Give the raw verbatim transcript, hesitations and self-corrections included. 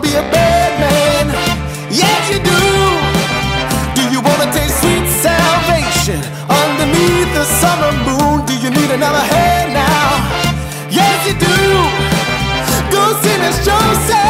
be a bad man. Yes, you do. Do you wanna taste sweet salvation underneath the summer moon? Do you need another hand now? Yes, you do. Go see Miss Joseph.